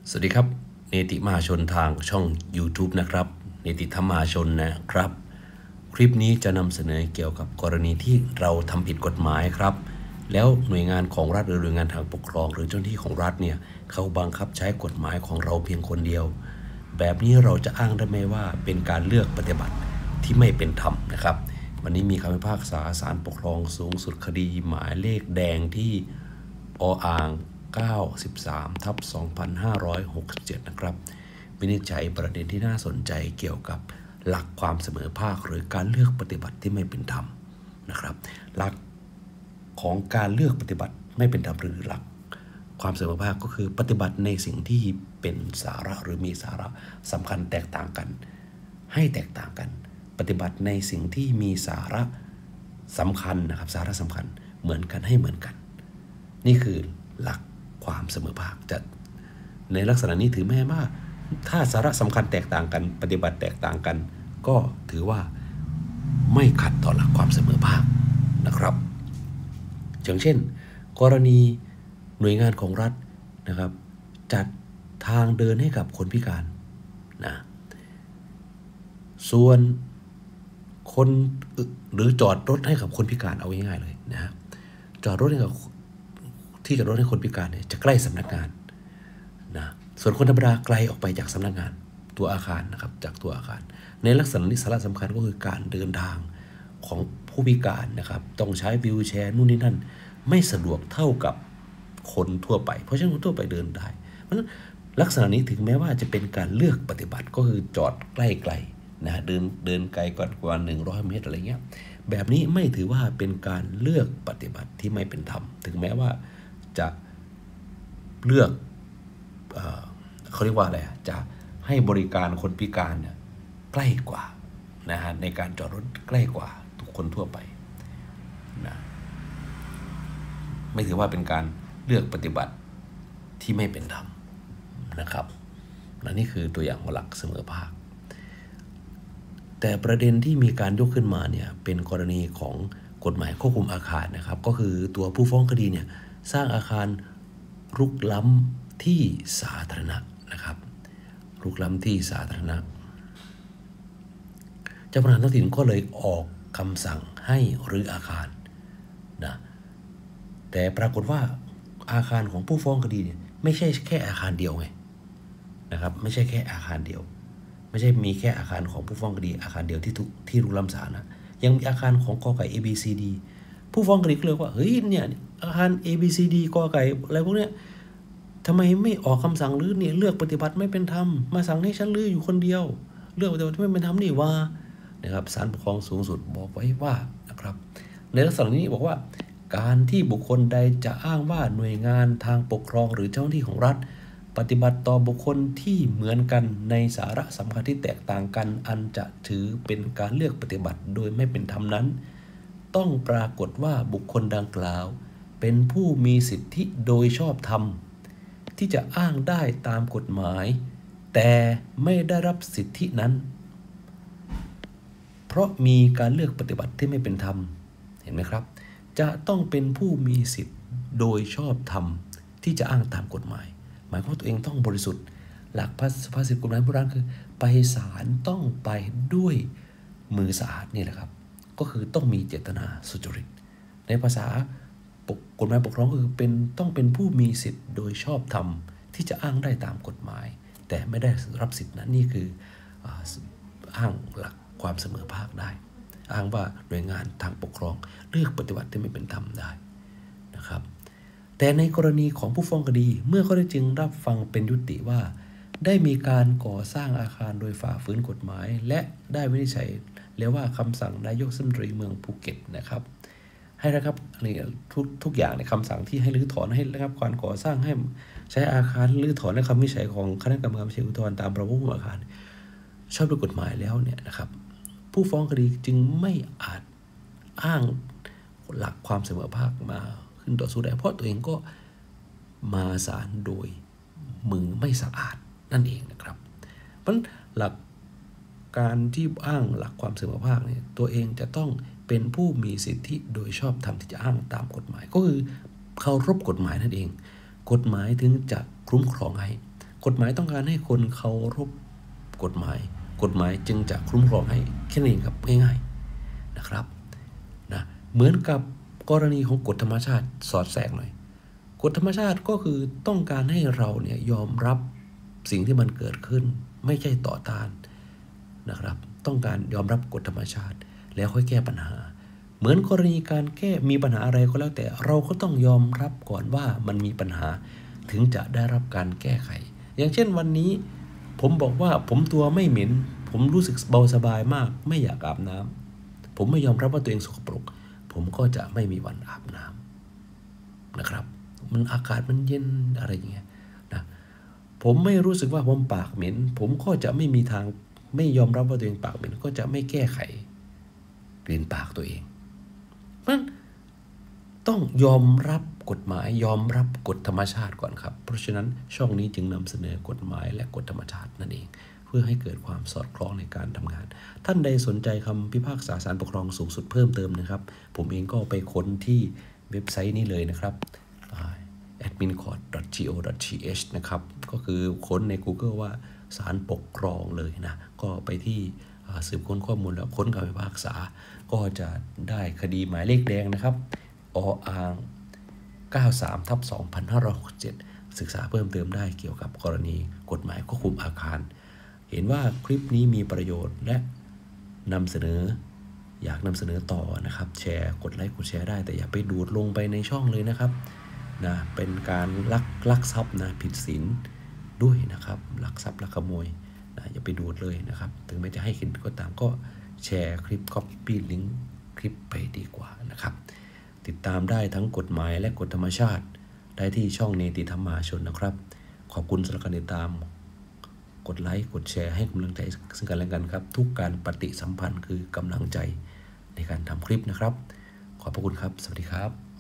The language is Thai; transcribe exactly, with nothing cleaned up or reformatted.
สวัสดีครับเนติมหาชนทางช่อง YouTube นะครับเนติธรรมหาชนนะครับคลิปนี้จะนำเสนอเกี่ยวกับกรณีที่เราทำผิดกฎหมายครับแล้วหน่วยงานของรัฐหรือหน่วยงานทางปกครองหรือเจ้าหน้าที่ของรัฐเนี่ยเขาบังคับใช้กฎหมายของเราเพียงคนเดียวแบบนี้เราจะอ้างได้ไหมว่าเป็นการเลือกปฏิบัติที่ไม่เป็นธรรมนะครับวันนี้มีคำพิพากษาศาลปกครองสูงสุดคดีหมายเลขแดงที่ออ่างเก้าสิบสามทับสองพันห้าร้อยหกสิบเจ็ดนะครับวินิจฉัยประเด็นที่น่าสนใจเกี่ยวกับหลักความเสมอภาคหรือการเลือกปฏิบัติที่ไม่เป็นธรรมนะครับหลักของการเลือกปฏิบัติไม่เป็นธรรมหรือหลักความเสมอภาคก็คือปฏิบัติในสิ่งที่เป็นสาระหรือมีสาระสำคัญแตกต่างกันให้แตกต่างกันปฏิบัติในสิ่งที่มีสาระสำคัญนะครับสาระสำคัญเหมือนกันให้เหมือนกันนี่คือหลักความเสมอภาคจะในลักษณะนี้ถือแม้ว่าถ้าสาระสำคัญแตกต่างกันปฏิบัติแตกต่างกันก็ถือว่าไม่ขัดต่อหลักความเสมอภาคนะครับอย่างเช่นกรณีหน่วยงานของรัฐนะครับจัดทางเดินให้กับคนพิการนะส่วนคนหรือจอดรถให้กับคนพิการเอาง่ายๆเลยนะฮะจอดรถให้กับที่จอดรถให้คนพิการเนี่ยจะใกล้สำนักงานนะส่วนคนธรรมดาไกลออกไปจากสำนักงานตัวอาคารนะครับจากตัวอาคารในลักษณะนี้สาระสำคัญก็คือการเดินทางของผู้พิการนะครับต้องใช้วีลแชร์นู่นนี่นั่นไม่สะดวกเท่ากับคนทั่วไปเพราะฉะนั้นคนทั่วไปเดินได้เพราะฉะนั้นลักษณะนี้ถึงแม้ว่าจะเป็นการเลือกปฏิบัติก็คือจอดใกล้ๆนะเดินเดินไกลกว่ากว่าหนึ่งร้อยเมตรอะไรเงี้ยแบบนี้ไม่ถือว่าเป็นการเลือกปฏิบัติที่ไม่เป็นธรรมถึงแม้ว่าจะเลือก เอ่อเขาเรียกว่าอะไรจะให้บริการคนพิการเนี่ยใกล้กว่านะฮะในการจอดรถใกล้กว่าทุกคนทั่วไปนะไม่ถือว่าเป็นการเลือกปฏิบัติที่ไม่เป็นธรรมนะครับและนี่คือตัวอย่างหลักเสมอภาคแต่ประเด็นที่มีการยกขึ้นมาเนี่ยเป็นกรณีของกฎหมายควบคุมอาคารนะครับก็คือตัวผู้ฟ้องคดีเนี่ยสร้างอาคารรุกล้ำที่สาธารณะนะครับรุกล้ำที่สาธารณะเจ้าพนักงานท้องถิ่นก็เลยออกคำสั่งให้รื้ออาคารนะแต่ปรากฏว่าอาคารของผู้ฟ้องคดีเนี่ยไม่ใช่แค่อาคารเดียวไงนะครับไม่ใช่แค่อาคารเดียวไม่ใช่มีแค่อาคารของผู้ฟ้องคดีอาคารเดียวที่ทุกที่รุกล้ำสาธารณะยังมีอาคารของกอไก่ A B C D ผู้ฟ้องคดีก็เลยว่าเฮ้ยเนี่ยอาคาร A B C D กอไก่อะไรพวกเนี้ยทำไมไม่ออกคำสั่งรื้อเนี่ยเลือกปฏิบัติไม่เป็นธรรมมาสั่งให้ฉันรื้ออยู่คนเดียวเลือกปฏิบัติไม่เป็นธรรมนี่ว่านะครับศาลปกครองสูงสุดบอกไว้ว่านะครับในลักษณะนี้บอกว่าการที่บุคคลใดจะอ้างว่าหน่วยงานทางปกครองหรือเจ้าหน้าที่ของรัฐปฏิบัติต่อบุคคลที่เหมือนกันในสาระสำคัญที่แตกต่างกันอันจะถือเป็นการเลือกปฏิบัติโดยไม่เป็นธรรมนั้นต้องปรากฏว่าบุคคลดังกล่าวเป็นผู้มีสิทธิโดยชอบธรรมที่จะอ้างได้ตามกฎหมายแต่ไม่ได้รับสิทธินั้นเพราะมีการเลือกปฏิบัติที่ไม่เป็นธรรมเห็นไหมครับจะต้องเป็นผู้มีสิทธิโดยชอบธรรมที่จะอ้างตามกฎหมายหมายความว่าตัวเองต้องบริสุทธิ์หลักภาษีกฎหมายโบราณคือไปศาลต้องไปด้วยมือสะอาดนี่แหละครับก็คือต้องมีเจตนาสุจริตในภาษากฎหมายปกครองก็คือเป็นต้องเป็นผู้มีสิทธิ์โดยชอบธรรมที่จะอ้างได้ตามกฎหมายแต่ไม่ได้รับสิทธินั้นนี่คืออ้างหลักความเสมอภาคได้อ้างว่าหน่วยงานทางปกครองเลือกปฏิบัติที่ไม่เป็นธรรมได้นะครับแต่ในกรณีของผู้ฟ้องคดีเมื่อเขาได้จึงรับฟังเป็นยุติว่าได้มีการก่อสร้างอาคารโดยฝ่าฝืนกฎหมายและได้วินิจฉัยแล้วว่าคำสั่งนายกรัฐมนตรีเมืองภูเก็ตนะครับให้นะครับนี่ทุกทุกอย่างในคำสั่งที่ให้รื้อถอนให้นะครับการก่อสร้างให้ใช้อาคารรื้อถอนและคำวินิจฉัยของคณะกรรมการพิจารณาอุทธรณ์ตามประมวลอาคารชอบด้วยกฎหมายแล้วเนี่ยนะครับผู้ฟ้องคดีจึงไม่อาจอ้างหลักความเสมอภาคมาขึ้นต่อสู้ได้เพราะตัวเองก็มาศาลโดยมือไม่สะอาดนั่นเองนะครับเพราะหลักการที่อ้างหลักความเสมอภาคเนี่ยตัวเองจะต้องเป็นผู้มีสิทธิโดยชอบธรรมที่จะอ้างตามกฎหมายก็คือเคารพกฎหมายนั่นเองกฎหมายถึงจะคุ้มครองให้กฎหมายต้องการให้คนเคารพกฎหมายกฎหมายจึงจะคุ้มครองให้แค่นี้ครับง่ายๆนะครับนะเหมือนกับกรณีของกฎธรรมชาติสอดแทรกหน่อยกฎธรรมชาติก็คือต้องการให้เราเนี่ยยอมรับสิ่งที่มันเกิดขึ้นไม่ใช่ต่อต้านนะครับต้องการยอมรับกฎธรรมชาติแล้วค่อยแก้ปัญหาเหมือนกรณีการแก้มีปัญหาอะไรก็แล้วแต่เราก็ต้องยอมรับก่อนว่ามันมีปัญหาถึงจะได้รับการแก้ไขอย่างเช่นวันนี้ผมบอกว่าผมตัวไม่เหม็นผมรู้สึกเบาสบายมากไม่อยากอาบน้ำผมไม่ยอมรับว่าตัวเองสกปรกผมก็จะไม่มีวันอาบน้ำนะครับมันอากาศมันเย็นอะไรอย่างเงี้ยนะผมไม่รู้สึกว่าผมปากเหม็นผมก็จะไม่มีทางไม่ยอมรับว่าตัวเองปากเหม็นก็จะไม่แก้ไขกลิ่นปากตัวเองมันต้องยอมรับกฎหมายยอมรับกฎธรรมชาติก่อนครับเพราะฉะนั้นช่องนี้จึงนำเสนอกฎหมายและกฎธรรมชาตินั่นเองเพื่อให้เกิดความสอดคล้องในการทำงานท่านใดสนใจคำพิพากษาศาลปกครองสูงสุดเพิ่มเติมนะครับผมเองก็ไปค้นที่เว็บไซต์นี้เลยนะครับ แอดมินคอร์ต ดอท จี โอ ดอท ที เอช นะครับก็คือค้นใน Google ว่าศาลปกครองเลยนะก็ไปที่สืบค้นข้อมูลแล้วค้นคำพิพากษาก็จะได้คดีหมายเลขแดงนะครับออ่างเก้าสามทับสองพันห้าร้อยหกสิบเจ็ดศึกษาเพิ่มเติมได้เกี่ยวกับกรณีกฎหมายควบคุมอาคารเห็นว่าคลิปนี้มีประโยชน์และนำเสนออยากนำเสนอต่อนะครับแชร์กดไลค์กดแชร์ได้แต่อย่าไปดูดลงไปในช่องเลยนะครับนะเป็นการลักลักทรัพย์นะผิดศีลด้วยนะครับลักทรัพย์ลักขโมยนะอย่าไปดูดเลยนะครับถึงแม้จะให้เห็นก็ตามก็แชร์คลิป Copy ลิงก์คลิปไปดีกว่านะครับติดตามได้ทั้งกฎหมายและกฎธรรมชาติได้ที่ช่องเนติธรรมมหาชนนะครับขอบคุณสำหรับการติดตามกดไลค์กดแชร์ให้กำลังใจซึ่งกันและกันครับทุกการปฏิสัมพันธ์คือกำลังใจในการทำคลิปนะครับขอบพระคุณครับสวัสดีครับ